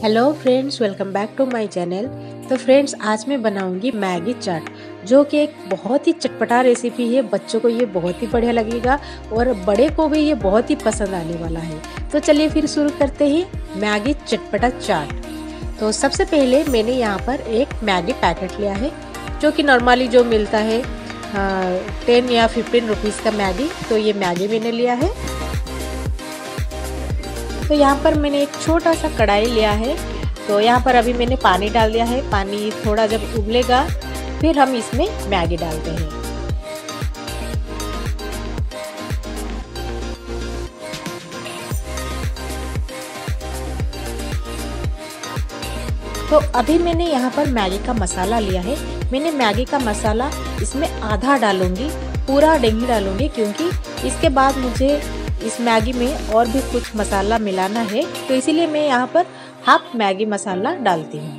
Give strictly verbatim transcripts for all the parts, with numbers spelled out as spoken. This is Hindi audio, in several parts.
Hello friends, welcome back to my channel. तो फ्रेंड्स, आज मैं बनाऊंगी मैगी चाट, जो कि एक बहुत ही चटपटा रेसिपी है। बच्चों को ये बहुत ही बढ़िया लगेगा और बड़े को भी ये बहुत ही पसंद आने वाला है। तो चलिए फिर शुरू करते हैं मैगी चटपटा चाट। तो सबसे पहले मैंने यहाँ पर एक मैगी पैकेट लिया है, जो कि नॉर्मली जो मिलता है टेन या फिफ्टीन रुपीज़ का मैगी। तो ये मैगी मैंने लिया है। तो यहाँ पर मैंने एक छोटा सा कढ़ाई लिया है। तो यहाँ पर अभी मैंने पानी डाल दिया है। पानी थोड़ा जब उबलेगा फिर हम इसमें मैगी डालते हैं। तो अभी मैंने यहाँ पर मैगी का मसाला लिया है। मैंने मैगी का मसाला इसमें आधा डालूंगी, पूरा नहीं डालूंगी, क्योंकि इसके बाद मुझे इस मैगी में और भी कुछ मसाला मिलाना है। तो इसीलिए मैं यहाँ पर हाफ मैगी मसाला डालती हूँ।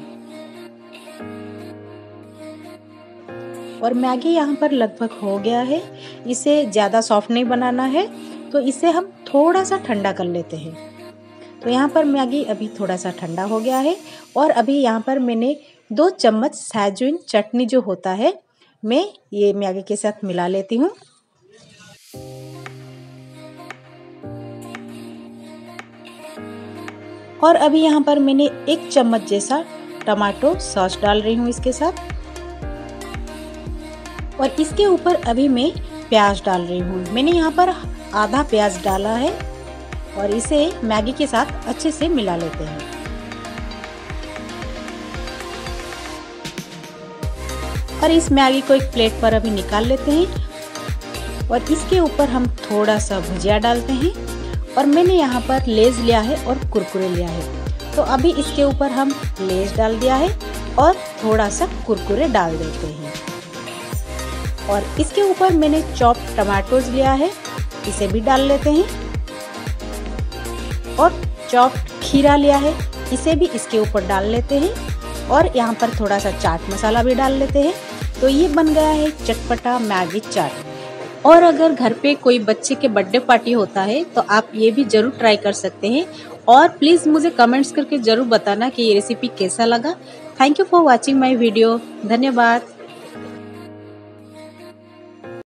और मैगी यहाँ पर लगभग हो गया है। इसे ज़्यादा सॉफ्ट नहीं बनाना है, तो इसे हम थोड़ा सा ठंडा कर लेते हैं। तो यहाँ पर मैगी अभी थोड़ा सा ठंडा हो गया है। और अभी यहाँ पर मैंने दो चम्मच सैजवान चटनी जो होता है, मैं ये मैगी के साथ मिला लेती हूँ। और अभी यहाँ पर मैंने एक चम्मच जैसा टमाटो सॉस डाल रही हूँ इसके साथ। और इसके ऊपर अभी मैं प्याज डाल रही हूँ। मैंने यहाँ पर आधा प्याज डाला है और इसे मैगी के साथ अच्छे से मिला लेते हैं। और इस मैगी को एक प्लेट पर अभी निकाल लेते हैं। और इसके ऊपर हम थोड़ा सा भुजिया डालते हैं। और मैंने यहाँ पर लेज लिया है और कुरकुरे लिया है। तो अभी इसके ऊपर हम लेज डाल दिया है और थोड़ा सा कुरकुरे डाल देते हैं। और इसके ऊपर मैंने चॉप टमाटोज लिया है, इसे भी डाल लेते हैं। और चॉप खीरा लिया है, इसे भी इसके ऊपर डाल लेते हैं। और यहाँ पर थोड़ा सा चाट मसाला भी डाल लेते हैं। तो ये बन गया है चटपटा मैगी चाट। और अगर घर पे कोई बच्चे के बर्थडे पार्टी होता है तो आप ये भी जरूर ट्राई कर सकते हैं। और प्लीज़ मुझे कमेंट्स करके ज़रूर बताना कि ये रेसिपी कैसा लगा। Thank you for watching my video. धन्यवाद।